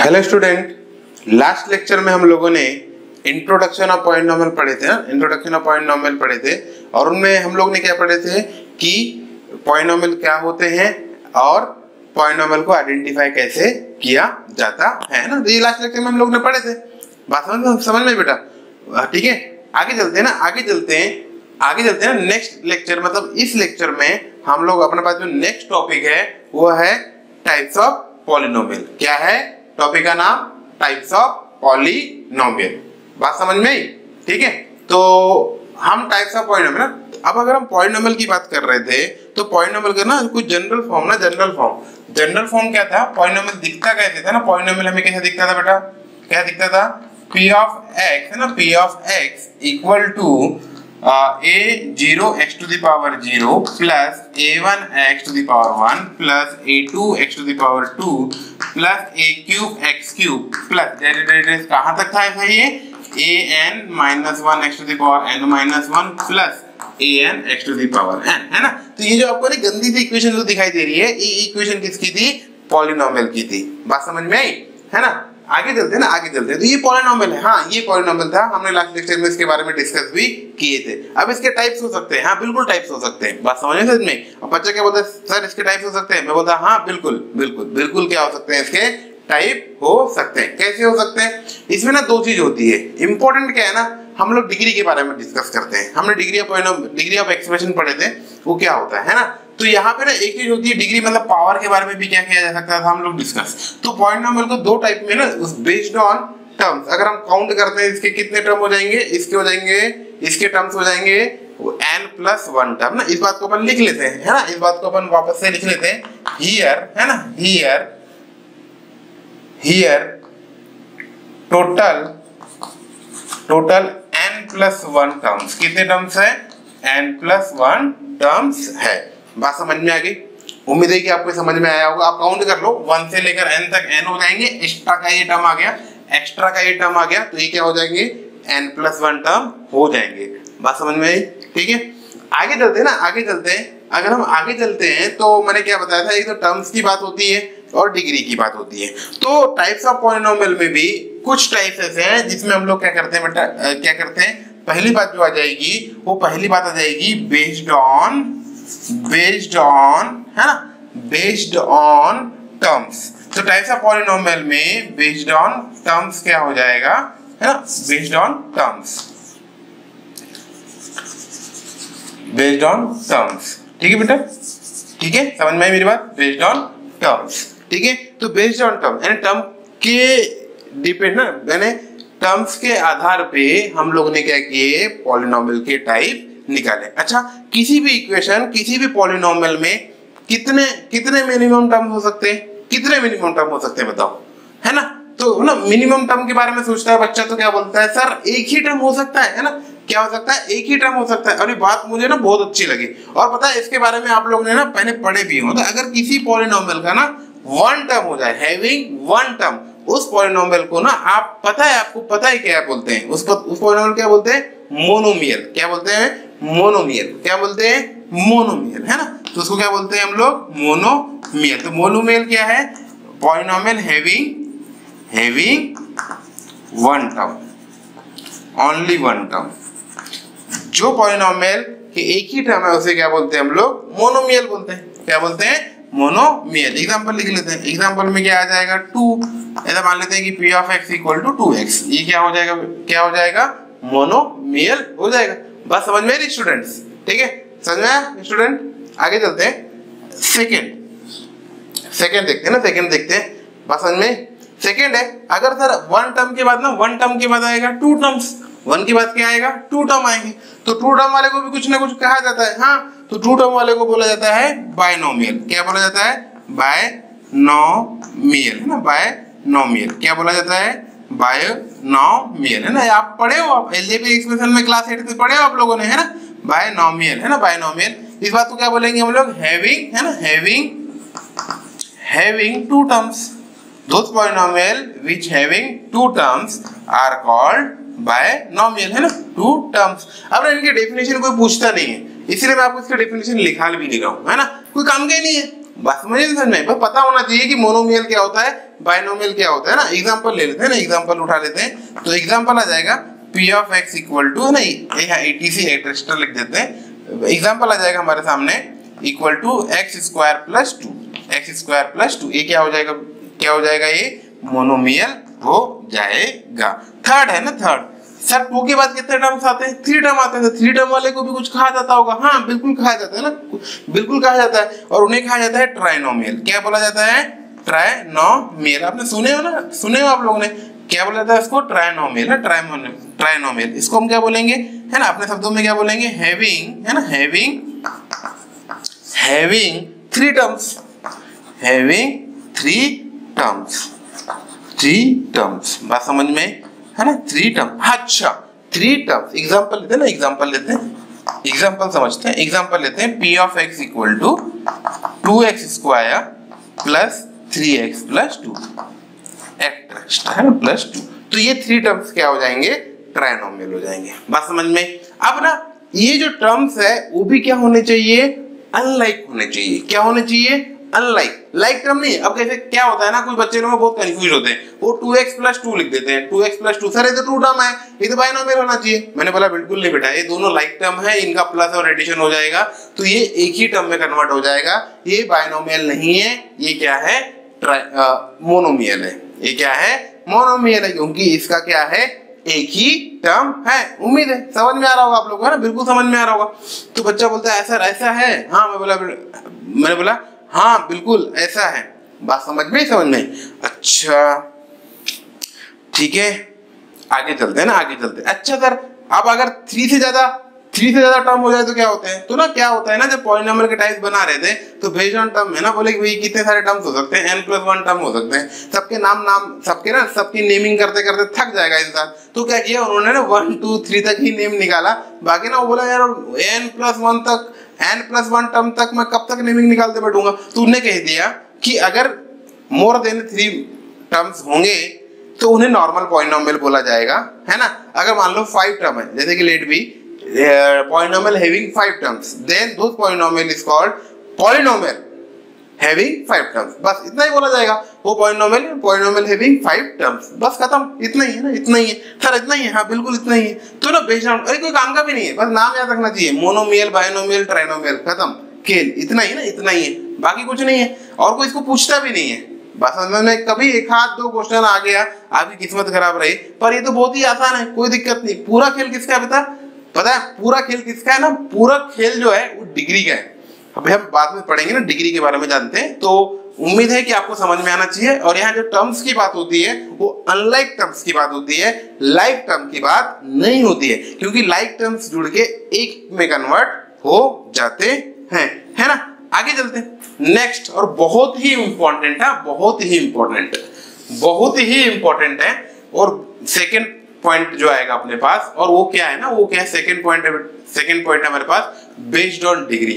Hello student, last lecture में हम लोगों ने इंट्रोडक्शन ऑफ पॉलिनोमियल पढ़े थे ना, इंट्रोडक्शन ऑफ पॉलिनोमियल पढ़े थे और उनमें हम लोग ने क्या पढ़े थे कि पॉलिनोमियल क्या होते हैं और पॉलिनोमियल को आइडेंटिफाई कैसे किया जाता है ना। ये लास्ट लेक्चर में हम लोग ने पढ़े थे। बात समझ में बेटा? ठीक है, आगे चलते हैं ना, आगे चलते हैं नेक्स्ट लेक्चर, मतलब इस लेक्चर में हम लोग अपने पास जो नेक्स्ट टॉपिक है वो है टाइप्स ऑफ पॉलिनोमियल। क्या है टॉपिक का नाम? Types of polynomial. बात समझ में आई? ठीक है, तो हम टाइप्स ऑफ पॉलिनोमियल ना, अब अगर हम पॉलिनोमियल की बात कर रहे थे तो पॉलिनोमियल का ना कुछ जनरल फॉर्म ना, जनरल फॉर्म क्या था? पॉलिनोमियल दिखता कैसे था ना, पॉलिनोमियल हमें कैसे दिखता था बेटा? क्या दिखता था? p ऑफ x है ना, p of x equal to a0 x to the power 0 plus a1 x to the power 1 plus a2 x to the power 2 plus a cube x cube plus derivative कहाँ तक था ऐसा? ये an minus 1 x to the power n minus 1 plus an x to the power n है ना। तो ये जो आपको गंदी सी इक्वेशन जो दिखाई दे रही है, ये इक्वेशन किसकी थी? पॉलिनोमियल की थी। बात समझ में आई है ना? आगे चलते हैं ना, आगे चलते हैं। तो ये पॉलिनोमियल है, हाँ ये पॉलिनोमियल था, हमने लास्ट लेक्चर में इसके बारे में डिस्कस भी किए थे। अब इसके टाइप्स हो सकते हैं, हाँ बिल्कुल टाइप्स हो सकते हैं। बात समझ में? अब बच्चा क्या बोलता है, सर इसके टाइप्स हो सकते हैं? मैं बोलता हाँ बिल्कुल बिल्कुल बिल्कुल क्या हो सकते हैं, इसके टाइप हो सकते हैं। कैसे हो सकते हैं? इसमें ना दो चीज होती है। इंपॉर्टेंट क्या है ना, हम लोग डिग्री के बारे में डिस्कस करते हैं। हमने डिग्री ऑफ एक्सप्रेशन पढ़े थे, वो क्या होता है ना। तो यहाँ पे ना एक चीज होती है डिग्री, मतलब पावर के बारे में भी क्या किया जा सकता था हम लोग डिस्कस। तो पॉलिनोमियल को दो टाइप में ना, बेस्ड ऑन टर्म्स, अगर हम काउंट करते हैं इसके कितने टर्म हो जाएंगे, इसके हो जाएंगे, इसके टर्म्स हो जाएंगे n+1 टर्म ना। इस बात को अपन लिख लेते हैं है ना, इस बात को अपन वापस से लिख लेते हैं। हियर है ना, हियर टोटल n+1 टर्म्स। कितने टर्म्स है? n+1 टर्म्स है। बात समझ में आ गई? उम्मीद है कि आपको समझ में आया होगा। आप काउंट कर लो, 1 से लेकर n तक n हो जाएंगे। एक्स्ट्रा का ये टर्म आ गया, तो ये क्या हो जाएंगे? n+1 टर्म हो जाएंगे। बात समझ में आई? ठीक है, आगे चलते हैं ना, आगे चलते हैं। अगर हम आगे चलते हैं तो मैंने क्या बताया था, एक तो टर्म्स की बात होती है और डिग्री की बात होती है। तो टाइप्स ऑफ पॉलिनोमियल में भी कुछ टाइप्स ऐसे हैं जिसमें हम लोग क्या करते हैं बेटा, क्या करते हैं, पहली बात जो आ जाएगी वो पहली बात आ जाएगी बेस्ड ऑन टर्म्स। तो टाइप्स ऑफ पॉलिनोमियल में बेस्ड ऑन टर्म्स क्या हो जाएगा है ना, बेस्ड ऑन टर्म्स। ठीक है बेटा? ठीक है, समझ में आई मेरी बात? Based on terms. ठीक है, तो बेस्ड ऑन टर्म यानी टर्म के डिपेंड ना, यानी टर्म्स के आधार पे हम लोग ने क्या किए, पॉलिनोमियल के टाइप निकाले। अच्छा, किसी भी इक्वेशन, किसी भी पॉलिनोमियल में कितने मिनिमम टर्म हो सकते हैं? कितने मिनिमम टर्म हो सकते हैं बताओ, है ना। तो ना मिनिमम टर्म के बारे में सोचता है बच्चा तो क्या बोलता है, सर एक ही टर्म हो सकता है ना। क्या हो सकता है? एक ही टर्म हो सकता है। और ये बात मुझे ना बहुत अच्छी लगी, और पता है इसके बारे में आप लोग ने ना पहले पढ़े भी हो। तो अगर किसी पॉलिनोमियल का ना 1 टर्म हो जाए, हैविंग 1 टर्म, उस पॉलिनोमियल को ना आप पता है, आपको पता है क्या बोलते हैं? उस पॉलिनोमियल क्या बोलते हैं? मोनोमियल। क्या बोलते हैं? मोनोमियल। क्या बोलते हैं? मोनोमियल, है ना। तो उसको क्या बोलते हैं हम लोग? मोनोमियल। तो मोनोमियल क्या है? Polynomial having 1 term, only 1 term. जो पॉलिनोमियल के एक ही टर्म है उसे क्या बोलते हैं हम लोग? मोनोमियल बोलते हैं। क्या बोलते हैं? मोनोमियल। एग्जांपल लिख लेते हैं। एग्जांपल में क्या आ जाएगा? 2। ऐसा मान लेते हैं कि p of x equal to 2x। ये क्या हो जाएगा? क्या हो जाएगा? मोनोमियल हो जाएगा। बस समझ में आई स्टूडेंट्स? ठीक है, समझ में आया स्टूडेंट? आगे चलते हैं। सेकंड देखते हैं ना, सेकंड देखते हैं। बस समझ में? सेकंड है, अगर सर 1 टर्म के बाद ना, 1 टर्म के बाद आएगा 2 टर्म्स। 1 के बाद क्या आएगा? 2 टर्म आएंगे। तो 2 टर्म वाले को भी कुछ ना कुछ कहा जाता है, हाँ। तो 2 टर्म वाले को बोला जाता है बायनोमियल। क्या बोला जाता है? बायनोमियल, है ना, बायनोमियल। क्या बोला जाता है? बायनोमियल, है ना। आप पढ़े हो, आप अलजेब्रिक एक्सप्रेशन में क्लास 8 में पढ़े हो आप लोगों ने, है ना। बायनोमियल, है ना, बायनोमियल। इस बात को क्या बोलेंगे हम लोग? हैविंग, है ना, having 2 terms. Those polynomial which having 2 terms are called binomial, है ना, 2 टर्म्स। अब इनके डेफिनेशन कोई पूछता नहीं है, इसलिए मैं आपको इसका डेफिनेशन लिखा भी नहीं रहा हूँ, है ना, कोई काम का ही नहीं है। बात समझ में, बस पता होना चाहिए कि मोनोमियल क्या होता है, बायनोमियल क्या होता है ना। एग्जांपल ले लेते हैं ना, एग्जांपल उठा लेते हैं। तो एग्जांपल आ जाएगा p of x equal to ना, यहाँ etc एक्स्ट्रा लिख देते हैं। एग्जांपल आ जाएगा हमारे सामने equal to x square plus 2, x square plus 2। ये क्या हो जाएगा, क्या हो जाएगा, ये मोनोमियल हो जाएगा। थर्ड है ना, थर्ड। सर 2 के बाद कितने टर्म्स आते हैं, 3 टर्म आते हैं। तो 3 टर्म वाले को भी कुछ कहा जाता होगा, हाँ बिल्कुल कहा जाता है ना, बिल्कुल कहा जाता है। और उन्हें कहा जाता है ट्राइनोमियल। क्या बोला जाता है, ट्राइनोमियल। आपने सुने हो ना, सुने हो आप लोगों ने, क्या बोला जाता है इसको, ट्राइनोमियल है, ट्राइनोमियल। इसको हम क्या बोलेंगे, है ना, अपने शब्दों में क्या बोलेंगे, हैविंग, है ना, हैविंग 3 टर्म्स, हैविंग 3 टर्म्स। बात समझ में है ना, 3 टर्म। अच्छा 3 टर्म्स। एग्जांपल लेते हैं ना, एग्जांपल लेते हैं, एग्जांपल समझते हैं। एग्जांपल लेते हैं, p of x equal to 2x square plus 3x plus 2 extra, है ना, प्लस 2। तो ये 3 टर्म्स क्या हो जाएंगे, ट्राइनोमियल हो जाएंगे। बात समझ में। अब ना ये जो टर्म्स है वो भी क्या होने चाहिए, अनलाइक होने चाहिए। क्या होने चाहिए, अनलाइक। लाइक टर्म नहीं। अब कैसे, क्या होता है ना, कुछ बच्चे लोग बहुत कंफ्यूज होते हैं, वो 2x प्लस 2 लिख देते हैं, 2x प्लस 2। सर ये तो 2 टर्म है, ये तो बायनोमियल होना चाहिए। मैंने बोला बिल्कुल नहीं बेटा, ये दोनों लाइक टर्म है, इनका प्लस और एडिशन हो जाएगा तो ये एक ही टर्म में कन्वर्ट हो जाएगा। ये बायनोमियल नहीं है, ये क्या है, मोनोमियल है। ये क्या है, मोनोमियल है, क्योंकि इसका क्या है, एक ही टर्म है। उम्मीद है समझ में आ रहा होगा आप लोगों को, है ना, बिल्कुल समझ में आ रहा होगा। तो बच्चा बोलता है सर ऐसा है, हाँ मैंने बोला हाँ बिल्कुल ऐसा है। बात समझ में, समझ में। अच्छा ठीक है, आगे चलते हैं ना, आगे चलते हैं। अच्छा सर अब अगर 3 से ज्यादा टर्म हो जाए तो क्या होते हैं, तो ना क्या होता है ना, जब पॉलिनोमियल के टाइप्स बना रहे थे तो बेस्ड ऑन टर्म है ना, बोले कि भाई कितने सारे टर्म्स हो सकते हैं, n+1 टर्म हो सकते हैं। सबके नाम सबके ना, सबकी नेमिंग करते करते थक जाएगा इंसान। तो क्या किया उन्होंने ना 1 2 3 तक ही नेम निकाला। बाकी ना वो बोला यार n+1 टर्म तक मैं कब तक नेमिंग निकालते बैठूंगा। तो उन्हें कह दिया कि अगर मोर देन 3 टर्म्स होंगे तो उन्हें नॉर्मल पॉलिनोमियल बोला जाएगा, है ना। अगर मान लो 5 टर्म है, जैसे कि let be polynomial having 5 terms, then those polynomial is called polynomial having 5 terms। बस इतना ही बोला जाएगा, वो polynomial having 5 terms। बस खत्म, इतना ही है ना, इतना ही है सर, इतना ही है, हाँ बिल्कुल इतना ही है। तो ना बेस्ड ऑन, अरे कोई काम का भी नहीं है, बस नाम याद रखना चाहिए, मोनोमियल, बायनोमियल, ट्राइनोमियल, खत्म, खेल इतना ही ना, इतना ही है, बाकी कुछ नहीं है। और कोई इसको पूछता भी नहीं है। बस समझ में, कभी 1 आध 2 क्वेश्चन आ गया, आपकी किस्मत खराब रही, पर ये तो बहुत ही आसान है, कोई दिक्कत नहीं। पूरा खेल किसका है पता है, पूरा खेल किसका है ना, पूरा खेल जो है वो डिग्री का है। अभी हम बाद में पढ़ेंगे ना, डिग्री के बारे में जानते हैं। तो उम्मीद है कि आपको समझ में आना चाहिए। और यहाँ जो टर्म्स की बात होती है वो अनलाइक टर्म्स की बात होती है, लाइक टर्म की बात नहीं होती है, क्योंकि लाइक टर्म्स जुड़ के एक में कन्वर्ट हो जाते हैं, है ना। आगे चलते हैं नेक्स्ट, और बहुत ही इंपॉर्टेंट है, बहुत ही इंपॉर्टेंट है। और सेकेंड पॉइंट जो आएगा अपने पास, और वो क्या है ना, वो क्या है, सेकेंड पॉइंट है हमारे पास, बेस्ड ऑन डिग्री,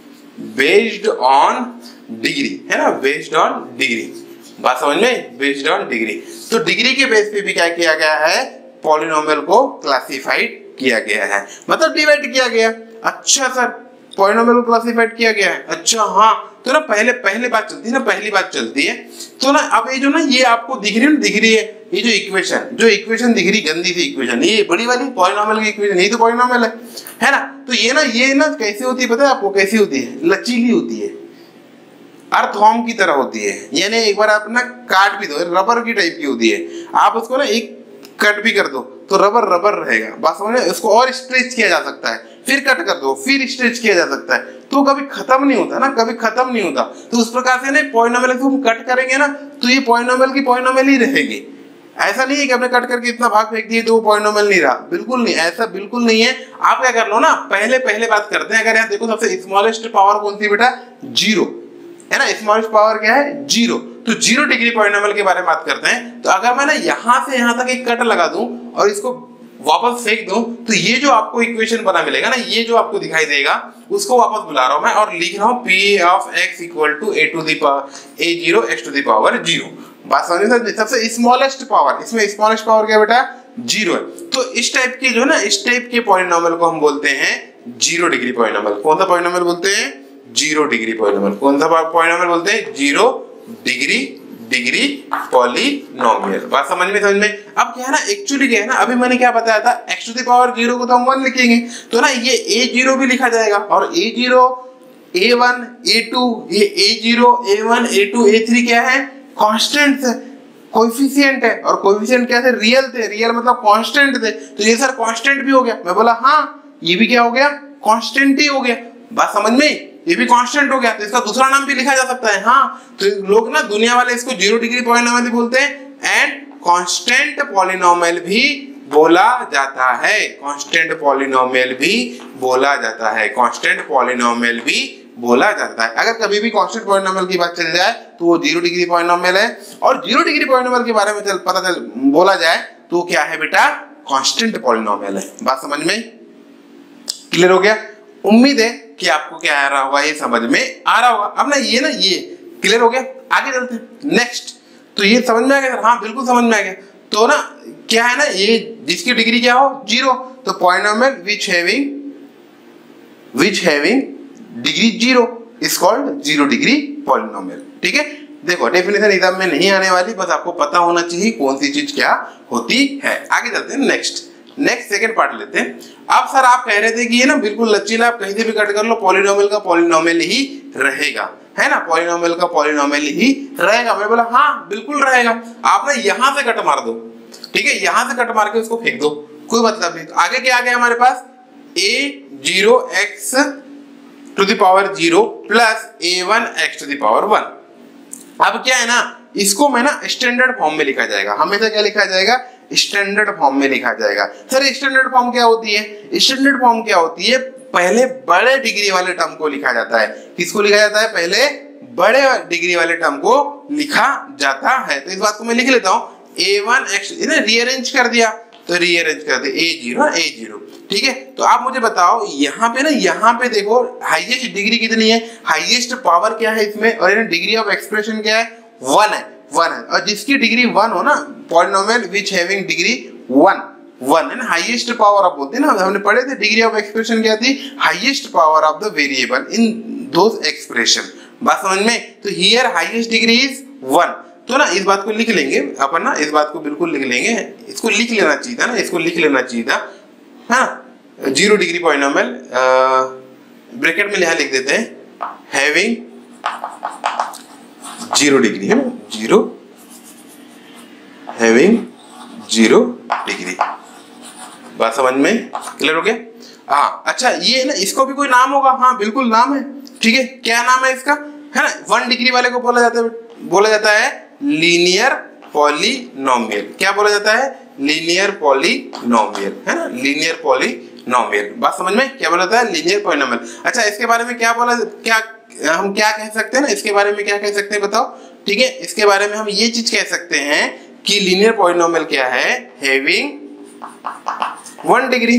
है ना, बेस्ड ऑन डिग्री। बात समझ में, बेस्ड ऑन डिग्री। तो डिग्री के बेस पे भी क्या किया गया है, पॉलिनोमियल को क्लासिफाइड किया गया है, मतलब डिवाइड किया गया। अच्छा सर पॉलिनोमियल को क्लासिफाइड किया गया है, अच्छा हाँ। तो ना पहले बात चलती है। तो ना अब ये जो ना, ये आपको दिख रही है ये जो इक्वेशन दिख रही, गंदी सी इक्वेशन, ये बड़ी वाली पॉलिनोमियल की इक्वेशन, ये तो पॉलिनोमियल है ना। तो ये ना कैसे होती है पता है आपको, कैसी होती है, लचीली होती है, अर्थवॉर्म की तरह होती है। यानी एक बार आप ना काट भी दो, रबर की टाइप की होती है, आप उसको ना एक कट भी कर दो तो रबर रहेगा। बात समझ में, इसको और स्ट्रेच किया जा सकता है, फिर कट कर दो, फिर स्ट्रेच किया जा सकता है, तो कभी खत्म नहीं होता ना, कभी खत्म नहीं होता। तो उस प्रकार से ना पॉलिनोमियल को हम कट करेंगे ना, तो ये पॉलिनोमियल की पॉलिनोमियल ही रहेगी। ऐसा नहीं है कि आपने कट करके इतना भाग फेंक दिए तो वो पॉलिनोमियल नहीं रहा, बिल्कुल नहीं, ऐसा बिल्कुल नहीं है। आप क्या कर लो ना, पहले बात करते हैं। अगर यहाँ देखो सबसे स्मॉलेस्ट पावर कौन सी बेटा, 0 है ना, स्मॉलेस्ट पावर क्या है, 0। तो 0 डिग्री पॉलिनोमियल के बारे में बात करते हैं। तो अगर मैं ना यहाँ से यहाँ तक एक कट लगा दूं और इसको वापस फेंक दूं, तो ये जो आपको इक्वेशन बना मिलेगा ना, ये जो आपको दिखाई देगा, उसको वापस बुला रहा हूं मैं और लिख रहा हूं p of x equal to a to the power a0 x to the power 0। बात समझ में, सबसे स्मॉलेस्ट पावर, इसमें स्मॉलेस्ट पावर क्या बेटा, 0 है। तो इस टाइप के पॉलिनोमियल को हम बोलते हैं 0 डिग्री पॉलिनोमियल। कौन सा पॉलिनोमियल बोलते हैं, जीरो डिग्री पॉलिनोमियल। कौन सा पॉलिनोमियल बोलते हैं? Zero degree polynomial. बात समझ में? अब क्या है ना, एक्चुअली क्या है ना, अभी मैंने क्या बताया था, x टू द पावर 0 को तो हम 1 लिखेंगे, तो ना ये a0 भी लिखा जाएगा, और a0 a1 a2, ये a0 a1 a2 a3 क्या है? कांस्टेंट्स है, कोएफिशिएंट है, और कोएफिशिएंट क्या थे? रियल थे, रियल मतलब कांस्टेंट थे, तो ये सर कांस्टेंट भी हो गया। मैं बोला हाँ, ये भी क्या हो गया? कांस्टेंट ही हो गया। बात समझ में? ये भी कांस्टेंट हो गया, तो इसका दूसरा नाम भी लिखा जा सकता है। हाँ, तो लोग ना दुनिया वाले इसको जीरो डिग्री पॉलिनोमियल बोलते हैं, एंड कांस्टेंट पॉलिनोमियल भी बोला जाता है। कांस्टेंट पॉलिनोमियल भी बोला जाता है, कांस्टेंट पॉलिनोमियल भी बोला जाता है। अगर कभी भी कांस्टेंट पॉलिनोमियल की बात चल जाए तो वो जीरो डिग्री पॉलिनोमियल है, और जीरो डिग्री पॉलिनोमियल के बारे में बोला जाए तो क्या है बेटा? कांस्टेंट पॉलिनोमियल है। बात समझ में क्लियर हो गया? उम्मीद है कि आपको क्या आ रहा होगा, ये समझ में आ रहा होगा। अब ना ये क्लियर हो गया, आगे चलते हैं नेक्स्ट। तो ये समझ में आ गया? हाँ बिल्कुल समझ में आ गया। तो ना क्या है ना, ये जिसकी डिग्री क्या हो? जीरो, तो polynomial which having degree zero is called zero degree polynomial. ठीक है, देखो डेफिनेशन एग्जाम में नहीं आने वाली, बस आपको पता होना चाहिए कौन सी चीज क्या होती है। आगे चलते हैं नेक्स्ट सेकंड पार्ट लेते हैं। अब सर आप कह रहे थे कि ये ना बिल्कुल लचीला, आप कहीं से भी कट कर लो, पॉलिनोमियल का पॉलिनोमियल ही रहेगा, है ना, पॉलिनोमियल का पॉलिनोमियल ही रहेगा। मैं बोला हाँ बिल्कुल रहेगा। आप ना यहां से कट मार दो, ठीक है, यहां से कट मार के उसको फेंक दो, कोई मतलब नहीं। तो आगे क्या आ गया हमारे पास? a0x to the power 0 plus a1x to the power 1। अब क्या है ना, इसको मैं ना स्टैंडर्ड फॉर्म में लिखा जाएगा, हमेशा क्या लिखा जाएगा? स्टैंडर्ड फॉर्म में लिखा जाएगा। सर स्टैंडर्ड फॉर्म क्या होती है? स्टैंडर्ड फॉर्म क्या होती है? पहले बड़े डिग्री वाले टर्म को लिखा जाता है। किसको लिखा जाता है? पहले बड़े डिग्री वाले टर्म को लिखा जाता है। तो इस बात को मैं लिख लेता हूं, a1x, इन्हें रीअरेंज कर दिया, तो रीअरेंज कर दे a0। ठीक है, तो आप मुझे बताओ यहाँ पे ना, यहाँ पे देखो हाईएस्ट डिग्री कितनी है? हाईएस्ट पावर क्या है इसमें? और डिग्री ऑफ एक्सप्रेशन क्या है? 1 है। और जिसकी डिग्री 1 हो ना, पॉलिनोमियल विच हैविंग डिग्री 1 है ना, हाईएस्ट पावर आप बोलते हैं ना, हमने पढ़े थे डिग्री ऑफ एक्सप्रेशन क्या थी? Highest power of the variable in those expression. बात समझ में? तो हियर हाईएस्ट डिग्री इज 1। तो ना इस बात को लिख लेंगे अपन, ना इस बात को बिल्कुल लिख लेंगे, इसको लिख लेना चाहिए था ना, इसको लिख लेना चाहिए था। हाँ, जीरो डिग्री पॉलिनोमियल ब्रैकेट में यहां लिख देते हैं, हैविंग जीरो डिग्री है, जीरो हैविंग जीरो डिग्री। बात समझ में क्लियर हो गया? हाँ अच्छा, ये ना इसको भी कोई नाम होगा? हाँ बिल्कुल नाम है। ठीक है, क्या नाम है इसका? है ना, 1 डिग्री वाले को बोला जाता है लीनियर पॉलिनोमियल। क्या बोला जाता है? लीनियर पॉलिनोमियल, है ना, लीनियर पॉलिनोमियल। बात समझ में? क्या बोला जाता है? Linear polynomial. अच्छा, इसके बारे में हम क्या कह सकते हैं ना, इसके बारे में क्या कह सकते हैं बताओ? ठीक है, इसके बारे में हम ये चीज कह सकते हैं कि लीनियर पॉलिनोमियल क्या है? Having 1 degree,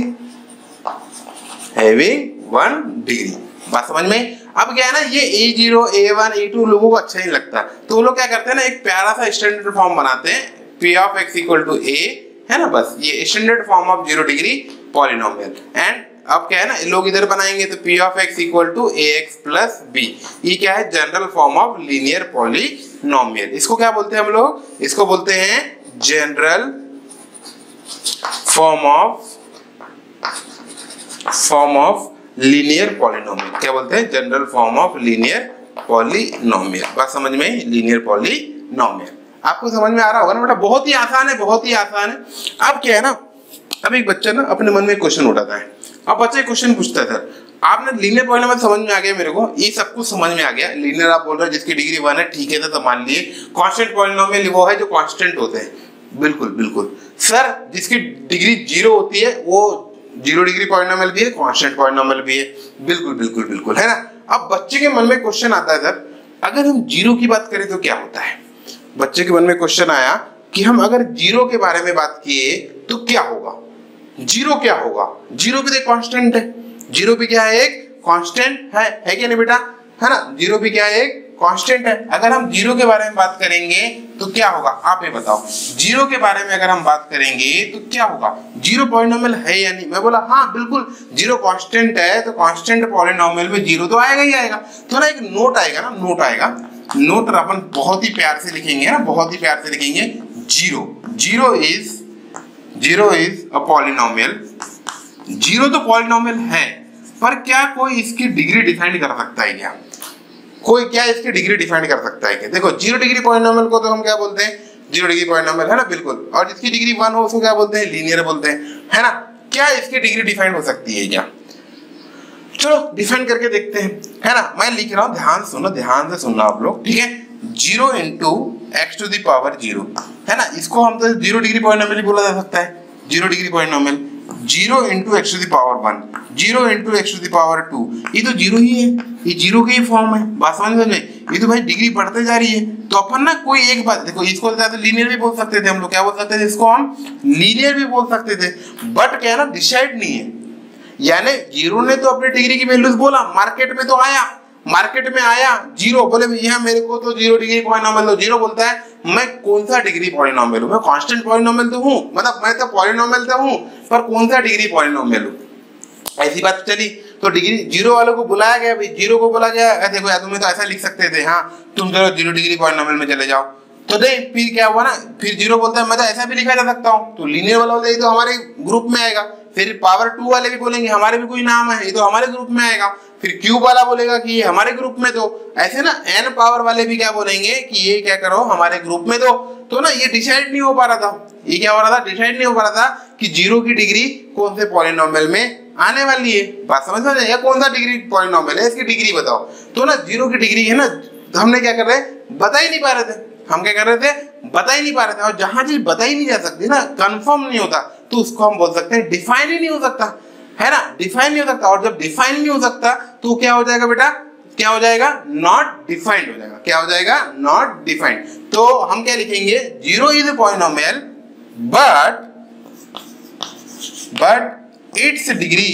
having 1 degree. बात समझ में? अब क्या है ना, ये a0 a1 a2 लोगों को अच्छा नहीं लगता, तो वो लोग क्या करते हैं ना, एक प्यारा सा स्टैंडर्ड फॉर्म बनाते हैं, p of x equal to a, है ना, बस ये standard form of zero degree polynomial. And अब क्या है ना, लोग इधर बनाएंगे तो p of x equal to ax plus b, ये क्या है? General form of linear polynomial. इसको क्या बोलते हैं हम लोग? इसको बोलते हैं general form of linear polynomial. क्या बोलते हैं? General form of linear polynomial. बात समझ में? लीनियर पॉलिनोमियल आपको समझ में आ रहा होगा ना बेटा? बहुत ही आसान है, बहुत ही आसान है। अब क्या है ना, अब एक बच्चा ना अपने मन में क्वेश्चन उठाता है, अब बच्चा क्वेश्चन पूछता है, सर आपने लीनियर पॉलिनोमियल समझ में आ गया, मेरे को ये सब कुछ समझ में आ गया। लीनियर आप बोल रहे हो जिसकी डिग्री 1 है, ठीक है, तो मान लिए कांस्टेंट पॉलिनोमियल वो है जो कांस्टेंट होते हैं। बिल्कुल बिल्कुल सर, जिसकी डिग्री 0 होती है वो जीरो डिग्री पॉलिनोमियल भी है, कांस्टेंट पॉलिनोमियल भी है। बिल्कुल बिल्कुल बिल्कुल, है ना। अब बच्चे के मन में क्वेश्चन आता है, सर अगर हम जीरो की बात करें तो क्या होता है? बच्चे के मन में क्वेश्चन आया कि हम अगर जीरो के बारे में बात किए तो क्या होगा? जीरो क्या होगा? जीरो भी तो एक कांस्टेंट है, जीरो भी क्या है? एक कांस्टेंट है क्या नहीं बेटा? है ना, जीरो भी क्या है? एक कांस्टेंट है। अगर हम जीरो के बारे में बात करेंगे तो क्या होगा आप ये बताओ। जीरो के बारे में अगर हम बात करेंगे तो क्या होगा, जीरो पॉलिनोमियल है या नहीं। मैं बोला हाँ बिल्कुल, जीरो कांस्टेंट है तो कांस्टेंट पॉलिनोमियल में जीरो तो आएगा ही आएगा। तो ना एक नोट आएगा ना, नोट आएगा, नोट अपन बहुत ही प्यार से लिखेंगे ना, बहुत ही प्यार से लिखेंगे zero is a polynomial. Zero तो पॉलिनोमियल है, पर क्या कोई इसकी डिग्री डिफाइन कर सकता है क्या, कोई क्या इसकी डिग्री डिफाइन कर सकता है क्या। देखो जीरो डिग्री पॉलिनोमियल को तो हम क्या बोलते हैं, जीरो डिग्री पॉलिनोमियल है ना बिल्कुल, और जिसकी डिग्री 1 हो उसको क्या बोलते हैं, लीनियर बोलते हैं, है ना। क्या इसकी डिग्री डिफाइन हो सकती है क्या, चलो डिफाइन करके देखते हैं, है ना। मैं लिख रहा हूं, ध्यान सुनो, ध्यान से सुनना आप लोग, ठीक है। 0 into x to the power 0, है ना, इसको हम तो जीरो डिग्री पॉलिनोमियल बोला जा सकता है, zero degree polynomial. 0 into x to the power 1, 0 into x to the power 2, ये तो जीरो ही है, ये जीरो की फॉर्म है, बात समझ में। ये तो भाई डिग्री बढ़ते जा रही है। तो अपन ना कोई एक बात देखो, इसको तो लीनियर भी बोल सकते थे हम लोग, क्या बोल सकते थे इसको, हम लीनियर भी बोल सकते थे, बट क्या है ना डिसाइड नहीं है। यानी जीरो ने तो अपनी डिग्री की वैल्यूज बोला, मार्केट में तो आया, मार्केट में आया जीरो, बोले भैया मेरे को तो जीरो डिग्री पॉलिनोमियल दो, जीरो बोलता है मैं कौन सा डिग्री पॉलिनोमियल हूं, मैं कांस्टेंट पॉलिनोमियल तो हूं, मतलब मैं तो पॉलिनोमियल तो हूं, पर कौन सा डिग्री पॉलिनोमियल हूं। ऐसी बात चली तो डिग्री जीरो वालों को बुलाया गया, भाई जीरो को बोला गया, देखो यार तुम्हें तो ऐसा लिख सकते थे, हाँ तुम चलो जीरो डिग्री पॉलिनोमियल में चले जाओ। तो नहीं, फिर क्या हुआ ना, फिर जीरो बोलता है मैं तो ऐसा भी लिखा जा सकता हूँ, तो लीनियर वाला बोलता है तो हमारे ग्रुप में आएगा। फिर पावर 2 वाले भी बोलेंगे हमारे भी कोई नाम है, ये तो हमारे ग्रुप में आएगा। फिर क्यूब वाला बोलेगा कि ये हमारे ग्रुप में, तो ऐसे ना एन पावर वाले भी क्या बोलेंगे कि ये क्या करो हमारे ग्रुप में दो। तो ना ये डिसाइड नहीं हो पा रहा था, ये क्या हो रहा था, डिसाइड नहीं हो पा रहा था कि जीरो की डिग्री कौन से पॉलिनोमियल में आने वाली है। बात समझ में या कौन सा डिग्री पॉलिनोमियल है, इसकी डिग्री बताओ। तो ना जीरो की डिग्री है ना, हमने क्या कर रहे हैं, बता ही नहीं पा रहे थे, हम क्या कर रहे थे, बता ही नहीं पा रहे थे। और जहां चीज बता ही नहीं जा सकती ना, कंफर्म नहीं होता, तो उसको हम बोल सकते हैं डिफाइन ही नहीं हो सकता, है ना, डिफाइन नहीं हो सकता। और जब डिफाइन नहीं हो सकता तो क्या हो जाएगा बेटा, क्या हो जाएगा, नॉट डिफाइंड हो जाएगा, क्या हो जाएगा, नॉट डिफाइंड। तो हम क्या लिखेंगे, zero is a polynomial but its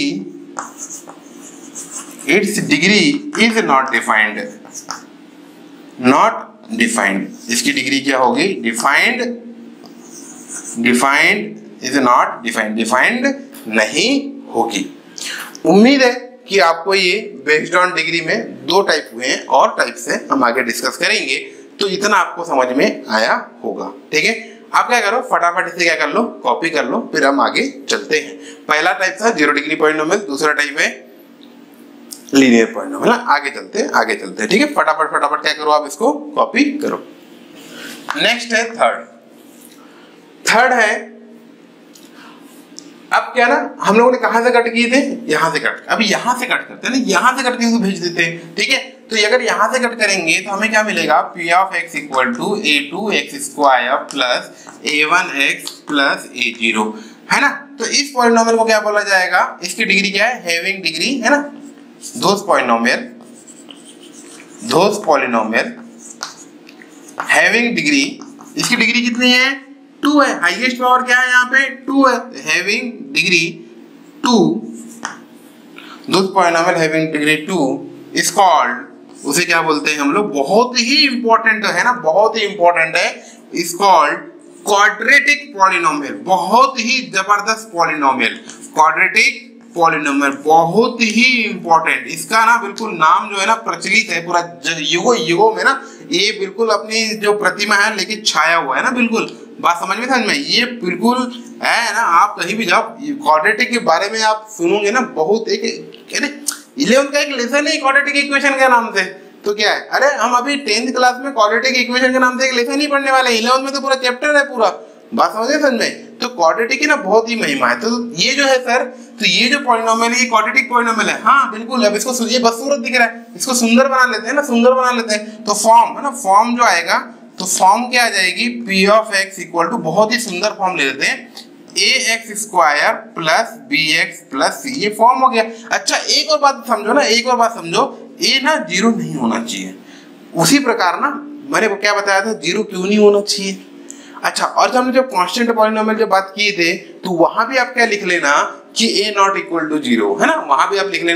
degree is not defined, not defined। इसकी डिग्री क्या होगी, defined is not defined, defined नहीं होगी। उम्मीद है कि आपको ये बेस्ड ऑन डिग्री में दो टाइप हुए हैं, और टाइप से हम आगे डिस्कस करेंगे, तो इतना आपको समझ में आया होगा, ठीक है। आप क्या करो, फटाफट इसे क्या कर लो, कॉपी कर लो, फिर हम आगे चलते हैं। पहला टाइप था जीरो डिग्री पॉलिनोमियल, दूसरा टाइप है लीनियर पॉलिनोमियल। आगे चलते हैं, ठीक है। फटाफट क्या करो, आप इसको कॉपी करो। नेक्स्ट है थर्ड है, अब क्या ना, हम लोगों ने कहां से कट किए थे, यहां से कट, अभी यहां से कट करते हैं ना, यहां से कट के भेज देते हैं, ठीक है। तो अगर यहां से कट करेंगे तो हमें क्या मिलेगा, p of x equal to a2x square plus a1x plus a0, है ना। तो इस पॉलिनोमियल को क्या बोला जाएगा, इसकी डिग्री क्या है, हैविंग डिग्री, है ना। दोस पॉलिनोमियल हैविंग डिग्री, इसकी डिग्री कितनी है, 2 है, हाईएस्ट पावर क्या है यहाँ पे, 2 है, having degree 2, those polynomial having degree 2 is called, उसे क्या बोलते हैं हम लोग, बहुत ही इंपॉर्टेंट है ना, बहुत ही इंपॉर्टेंट है, इज कॉल्ड क्वाड्रेटिक पॉलिनोमियल। बहुत ही जबरदस्त पॉलिनोमियल, क्वाड्रेटिक पॉलिनोमियल बहुत ही इंपॉर्टेंट। इसका ना बिल्कुल नाम जो है ना प्रचलित है पूरा युगों में ना, ये बिल्कुल अपनी जो प्रतिमा है लेके छाया हुआ है ना, बिल्कुल बात समझ में, ये बिल्कुल है ना। आप कहीं भी जाओ, क्वाड्रेटिक के बारे में आप सुनोगे ना, बहुत एक 11th का एक लेसन है क्वाड्रेटिक इक्वेशन के नाम से। तो क्या है, अरे हम अभी 10th क्लास में क्वाड्रेटिक इक्वेशन के नाम से एक लेसन ही पढ़ने वाले हैं, 11th में तो पूरा चैप्टर है पूरा, बात समझ में। तो क्वाड्रेटिक की ना बहुत ही महिमा है। तो ये जो है सर, तो ये जो पॉलिनोमियल है ये क्वाड्रेटिक पॉलिनोमियल है, हाँ बिल्कुल। अब इसको ये बदसूरत दिख रहा है, इसको सुंदर बना लेते हैं ना, सुंदर बना लेते हैं। तो फॉर्म है ना, फॉर्म जो आएगा, तो फॉर्म क्या आ जाएगी, p of x equal to, बहुत ही सुंदर फॉर्म ले लेते हैं, ax square plus bx plus c, ये फॉर्म हो गया। अच्छा एक और बात समझो ना, एक और बात समझो, ये ना जीरो नहीं होना चाहिए। उसी प्रकार ना मैंने क्या बताया था, जीरो क्यों नहीं होना चाहिए। अच्छा, और जब हमने जब कांस्टेंट पॉलिनोमियल जो बात किए थे, तो वहां भी आप क्या लिख लेना कि a नॉट इक्वल टू 0, है ना, वहां भी आप लिख लेना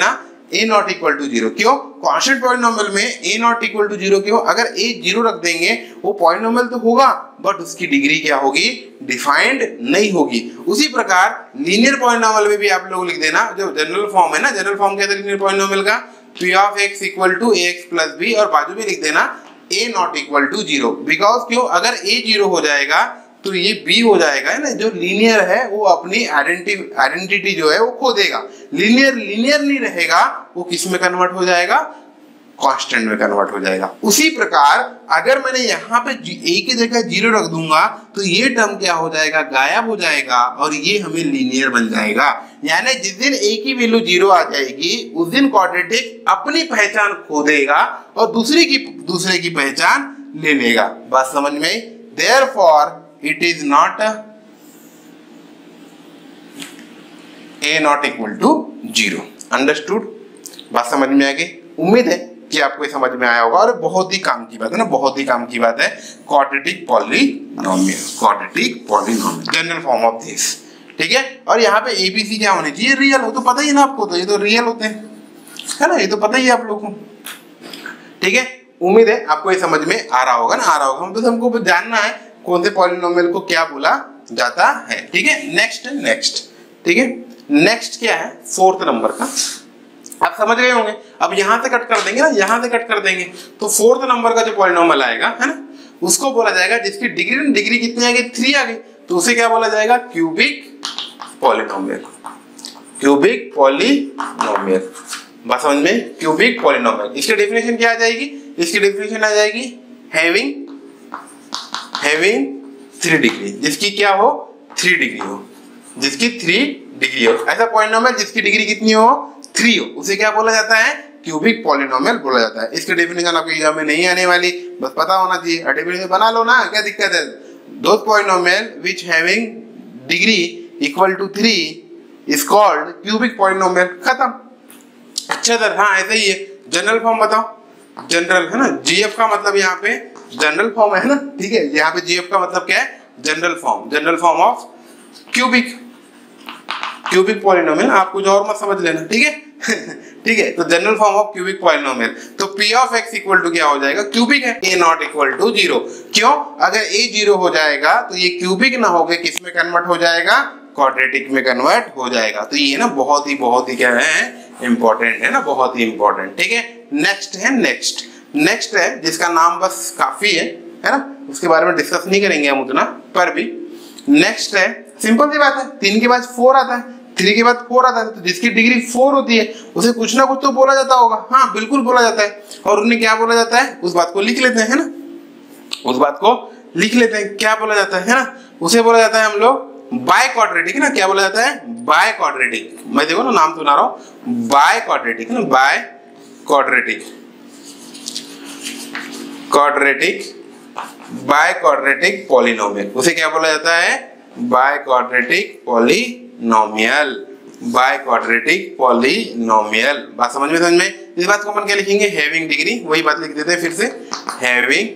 ए नॉट इक्वल टू 0। क्यों? कांस्टेंट पॉलिनोमियल में ए नॉट इक्वल टू 0 क्यों? अगर ए 0 रख देंगे वो पॉलिनोमियल तो होगा बट उसकी डिग्री क्या होगी? डिफाइंड नहीं होगी। उसी प्रकार लीनियर पॉलिनोमियल में भी आप लोग लिख देना, जो जनरल फॉर्म है ना, जनरल फॉर्म क्या है लीनियर पॉलिनोमियल का? p of x equal to ax plus b, और बाजू में लिख देना a not equal to 0। Because क्यों? अगर a 0 हो जाएगा तो ये b हो जाएगा, है ना, जो लीनियर है वो अपनी आइडेंटिटी जो है वो खो देगा। लीनियर नहीं रहेगा, वो किस में कन्वर्ट हो जाएगा? कांस्टेंट में कन्वर्ट हो जाएगा। उसी प्रकार अगर मैंने यहाँ पे a की जगह 0 रख दूंगा तो ये टर्म क्या हो जाएगा? गायब हो जाएगा और ये हमें लीनियर बन जाएगा। यानी जिस दिन a की वैल्यू 0 आ जाएगी उस दिन क्वाड्रेटिक अपनी पहचान खो देगा और दूसरे की पहचान ले लेगा। बात समझ में आई? Therefore it is not a not equal to 0। Understood? बात समझ में आ गई? उम्मीद है कि आपको ये समझ में आया होगा। और बहुत ही काम की बात है ना, बहुत ही काम की बात है। Quadratic polynomial, general form of this, ठीक है। और यहाँ पे एबीसी क्या होनी चाहिए? रियल हो। तो पता ही ना आपको, तो ये तो रियल होते हैं, है ना, ये तो पता ही है आप लोगों को, ठीक है। उम्मीद है आपको ये समझ में आ रहा होगा ना, आ रहा होगा। हम तो हमको जानना है कौन से पॉलिनोमियल को क्या बोला जाता है, ठीक है। नेक्स्ट, ठीक है। नेक्स्ट क्या है? 4th नंबर का, आप समझ गए होंगे। अब यहां से कट कर देंगे ना, यहां से कट कर देंगे तो 4th नंबर का जो पॉलिनोमियल आएगा, है ना, उसको बोला जाएगा जिसकी डिग्री कितनी आ गई? 3 आ गई, तो उसे क्या बोला जाएगा? Cubic polynomial. क्यूबिक पॉलिनोमियल, बात समझ में? Cubic polynomial. इसकी डेफिनेशन क्या आ जाएगी? इसकी डेफिनेशन आ जाएगी हैविंग 3 डिग्री, जिसकी क्या हो? 3 डिग्री हो, जिसकी 3 डिग्री हो। ऐसा पॉलिनोमियल जिसकी डिग्री कितनी हो? 3 हो, उसे क्या बोला जाता है? क्यूबिक पॉलिनोमियल बोला जाता है। इसकी डेफिनेशन आपके एग्जाम में नहीं आने वाली, बस पता होना चाहिए। डेफिनेशन बना लो ना, क्या दिक्कत है? Those polynomial which having degree equal to 3 is called cubic polynomial. खत्म। अच्छा सर, हाँ ऐसा ही है। जनरल फॉर्म बताओ। जनरल, है ना, जीएफ का मतलब यहाँ पे जनरल फॉर्म है ना, ठीक है। यहाँ पे जीएफ का मतलब क्या है? General form of cubic polynomial. आप कुछ और मत समझ लेना, ठीक है। ठीक है, तो general form of cubic polynomial. तो p of x equal to क्या हो जाएगा? क्यूबिक है। a not equal to 0। क्यों? अगर a 0 हो जाएगा तो ये क्यूबिक ना होके किस में कन्वर्ट हो जाएगा? क्वाड्रेटिक में कन्वर्ट हो जाएगा। तो ये ना बहुत ही क्या है? इंपॉर्टेंट है ना, बहुत ही इंपॉर्टेंट, ठीक है। नेक्स्ट है जिसका नाम बस काफी है ना, उसके बारे में डिस्कस नहीं करेंगे हम उतना, पर भी नेक्स्ट है। सिंपल सी बात है, 3 के बाद 4 आता है, 3 के बाद 4 आता है, तो जिसकी डिग्री 4 होती है उसे कुछ ना कुछ तो बोला जाता होगा। हाँ बिल्कुल बोला जाता है। और उन्हें क्या बोला जाता है? उस बात को लिख लेते हैं, है ना, उस बात को लिख लेते हैं। क्या बोला जाता है ना? उसे बोला जाता है हम लोग बाय क्वाड्रेटिक, है ना। क्या बोला जाता है? Biquadratic. मैं देखो ना नाम सुना रहा हूँ, बाय क्वाड्रेटिक, है ना, बाय क्वाड्रेटिक पॉलिनोमियल। उसे क्या बोला जाता है? Biquadratic polynomial. बात समझ में? इस बात को अपन क्या लिखेंगे? Having degree. वही बात लिख देते हैं फिर से, हैविंग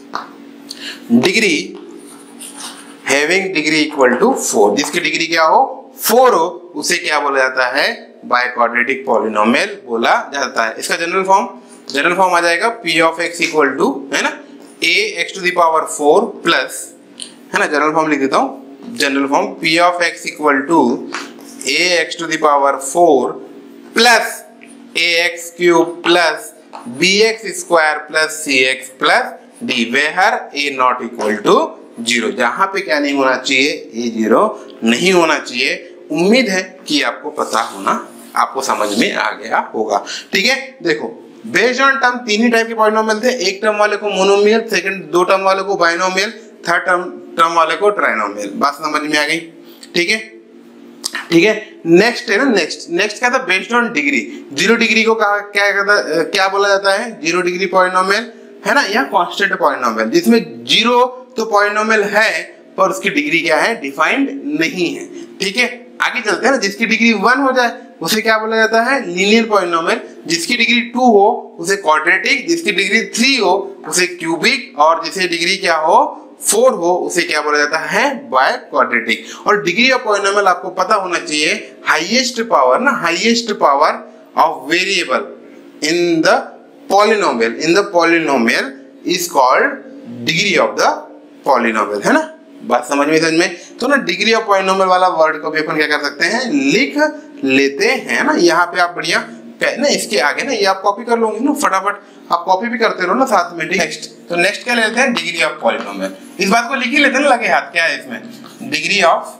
डिग्री इक्वल टू 4। जिसकी डिग्री क्या हो? 4 हो, उसे क्या बोला जाता है? बाय क्वाड्रेटिक पॉलिनोमियल बोला जाता है। इसका जनरल फॉर्म आ जाएगा p of x equal to, है ना, ax to the power 4 plus, है ना, जनरल फॉर्म लिख देता हूँ। General form p of x equal to ax to the power 4 plus ax cube plus bx square plus cx plus d, where a not equal to 0। जहां पे क्या नहीं होना चाहिए? a 0 नहीं होना चाहिए। उम्मीद है कि आपको पता होना, आपको समझ में आ गया होगा, ठीक है। देखो, बेस्ड ऑन टर्म 3 ही टाइप के पॉलिनोमियल थे। एक टर्म वाले को मोनोमियल, सेकंड 2 टर्म वाले को बाइनोमियल, थर्ड टर्म वाले को ट्राइनोमियल। बात समझ में आ गई, ठीक है। नेक्स्ट है ना, नेक्स्ट क्या था? Based on degree. 0 डिग्री को क्या बोला जाता है? 0 डिग्री पॉलिनोमियल, है ना, या कांस्टेंट पॉलिनोमियल, जिसमें 0 तो पॉलिनोमियल है पर उसकी डिग्री क्या है? डिफाइंड नहीं है, ठीक है। आगे चलते हैं ना, जिसकी डिग्री 1 हो जाए उसे क्या बोला जाता है? Linear polynomial. जिसकी डिग्री 2 हो उसे क्वाड्रेटिक, जिसकी डिग्री 3 हो उसे क्यूबिक, और जिसे डिग्री क्या हो? 4 हो उसे क्या बोला जाता है? Biquadratic. और डिग्री ऑफ पॉलिनोमियल आपको पता होना चाहिए, highest power of variable in the polynomial is called degree of the polynomial, है ना। बात समझ में तो ना डिग्री ऑफ पॉलिनोमियल वाला वर्ड को भी अपन क्या कर सकते हैं, लिख लेते हैं ना। यहाँ पे आप बढ़िया ना इसके आगे ना ये आप कॉपी कर लोगे ना, फटाफट आप कॉपी भी करते रहो ना साथ में। नेक्स्ट तो नेक्स्ट क्या लेते हैं, डिग्री ऑफ पॉलिनोमियल। इस बात को लिख ही लेते हैं ना लगे हाथ, क्या है इसमें, degree of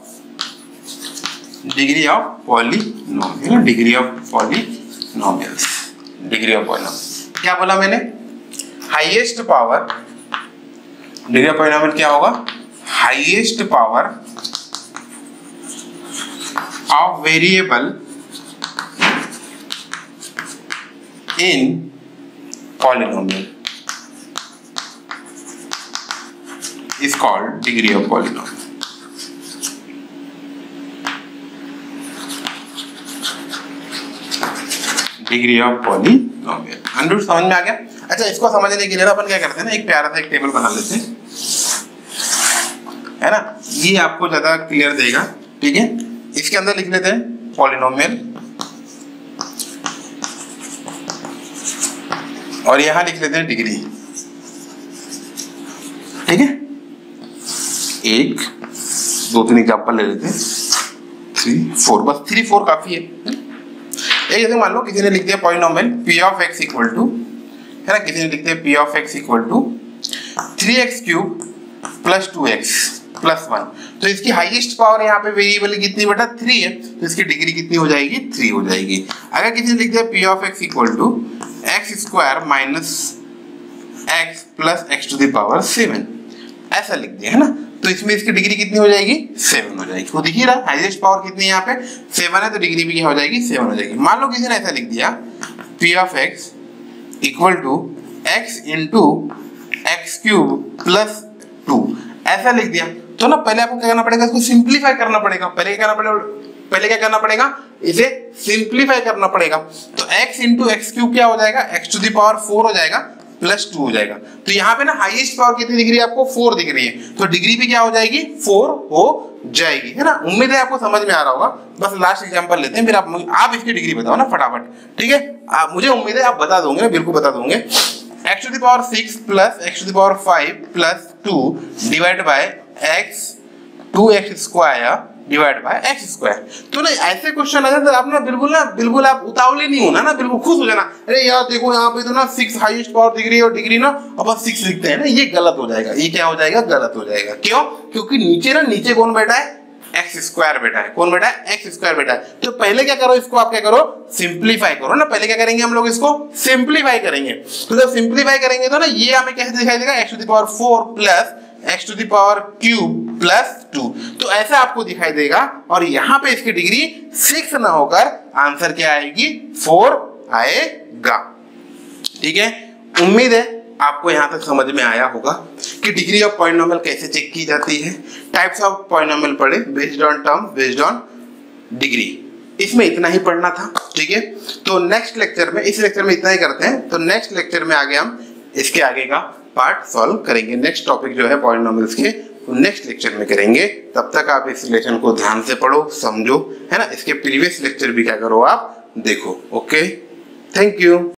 polynomial, degree of polynomials, degree of polynomial. क्या बोला मैंने, highest power, degree of polynomial क्या होगा, highest power of variable in polynomial is called degree of polynomial. Degree of polynomial अंडर समझ में आ गया। अच्छा, इसको समझने के लिए अपन क्या करते हैं ना, एक प्यारा सा एक टेबल बना लेते हैं, है ना, ये आपको ज्यादा क्लियर देगा, ठीक है। इसके अंदर लिख लेते हैं पॉलिनोमियल और यहां लिख लेते हैं डिग्री, ठीक है। एक दो तीन एग्जांपल ले लेते हैं, 3 4, बस 3 4 काफी है। एक जैसे मान लो किसी ने लिख दिया polynomial p of x equal to, है ना, किसी ने लिख दिया p of x equal to 3x³ plus 2x plus 1। तो इसकी हाईएस्ट पावर यहाँ पे वेरिएबल कितनी बेटा 3 है, तो इसकी डिग्री कितनी हो जाएगी, 3 हो जाएगी। अगर किसी ने लिख दिया p of x equal to x² minus x plus x to the power 7, ऐसा लिख दिया, है ना, तो इसमें इसकी डिग्री कितनी हो जाएगी, 7 हो जाएगी। वो दिख ही रहा, हाईएस्ट पावर कितनी है यहाँ पे 7 है, तो डिग्री भी क्या हो जाएगी, 7 हो जाएगी। मान लो किसी ने ऐसा लिख दिया p of x equal to x into x³ plus 2, ऐसा लिख दिया। तो ना पहले आपको क्या करना पड़ेगा, इसको सिंप्लीफाई करना पड़ेगा। पहले क्या करना पड़ेगा, इसे सिंप्लीफाई करना पड़ेगा। तो x इंटू x³ क्या हो जाएगा, x टू द पावर 4 हो जाएगा प्लस 2 हो जाएगा। तो यहाँ पे ना हाईएस्ट पावर कितनी दिख रही है आपको, 4 दिख रही है, तो डिग्री भी क्या हो जाएगी, 4 हो जाएगी, है ना। उम्मीद है आपको समझ में आ रहा होगा। बस लास्ट एग्जांपल लेते हैं, फिर आप इसकी डिग्री बताओ ना फटाफट, ठीक है। मुझे उम्मीद है आप बता दोगे ना, बिल्कुल बता दोगे। x to the power 6 plus x to the power 5 plus 2 divide by x 2x² divide by x²। तो ना ऐसे क्वेश्चन आ जाते हैं, आप ना बिल्कुल आप उतावले नहीं होना ना, बिल्कुल खुश हो जाना, अरे यार देखो यहाँ पे तो ना 6 हाईएस्ट पावर दिख रही है और डिग्री ना अपन 6 लिखते हैं ना, ये गलत हो जाएगा। ये क्या हो जाएगा, गलत हो जाएगा। क्यों, क्योंकि नीचे कौन बैठा है, x² बैठा है। कौन बैठा है, x² बैठा है। तो पहले क्या करो, इसको आप क्या करो, सिंप्लीफाई करो ना। पहले क्या करेंगे हम लोग, इसको सिंप्लीफाई करेंगे। तो जब सिंप्लीफाई करेंगे तो ना ये हमें कैसे दिखाई देगा, x to the power 4 plus x to the power cube plus 2, तो ऐसा आपको दिखाई देगा। और यहाँ पे इसकी डिग्री 6 ना होकर आंसर क्या आएगी, 4 आएगा, ठीक है। उम्मीद है आपको यहाँ तक समझ में आया होगा कि डिग्री ऑफ पॉलिनोमियल कैसे चेक की जाती है। टाइप्स ऑफ पॉलिनोमियल पढ़े, based on term, based on degree, इसमें इतना ही पढ़ना था, ठीक है। तो नेक्स्ट लेक्चर में, इस लेक्चर में इतना ही करते हैं, तो नेक्स्ट लेक्चर में आगे हम इसके आगे का पार्ट सॉल्व करेंगे। नेक्स्ट टॉपिक जो है पॉलिनोमियल्स के, वो नेक्स्ट लेक्चर में करेंगे। तब तक आप इस लेक्चर को ध्यान से पढ़ो, समझो, है ना। इसके प्रीवियस लेक्चर भी क्या करो, आप देखो। Okay, thank you.